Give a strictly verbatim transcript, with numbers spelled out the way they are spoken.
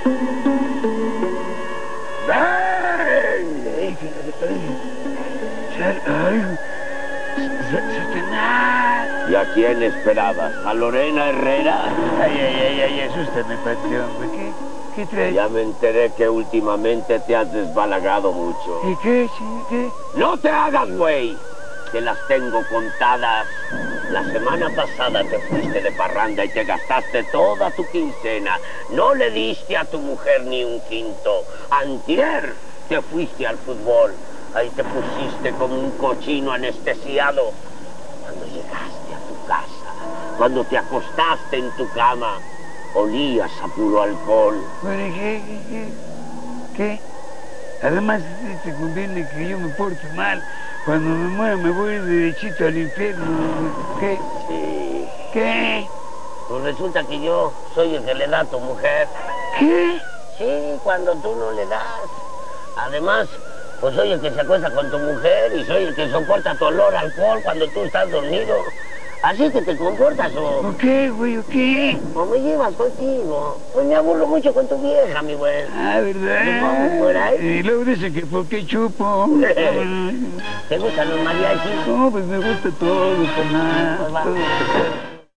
¡Ay! ¡Satanás! ¿Y a quién esperabas? ¿A Lorena Herrera? Ay, ay, ay, ay, asústame, patrón. ¿Qué, qué traes? Ya me enteré que últimamente te has desbalagado mucho. ¿Y qué, sí, qué? ¡No te hagas, güey! Te las tengo contadas. La semana pasada te fuiste de parranda y te gastaste toda tu quincena. No le diste a tu mujer ni un quinto. Antier te fuiste al fútbol. Ahí te pusiste como un cochino anestesiado. Cuando llegaste a tu casa, cuando te acostaste en tu cama, olías a puro alcohol. Bueno, ¿qué, qué, qué? ¿Qué? Además, te conviene que yo me porte mal. Cuando me muera me voy derechito al infierno. ¿Qué? Sí. ¿Qué? Pues resulta que yo soy el que le da a tu mujer. ¿Qué? Sí, cuando tú no le das. Además, pues soy el que se acuesta con tu mujer y soy el que soporta tu olor a alcohol cuando tú estás dormido. Así que te comportas o... ¿O qué, güey? ¿O qué? ¿O me llevas contigo? Pues me aburro mucho con tu vieja, mi güey. Ah, ¿verdad? ¿Nos vamos por ahí? Y luego dicen que por qué chupo. ¿Te gustan los mariachis? No, pues me gusta todo, carnal. Pues va. Todo.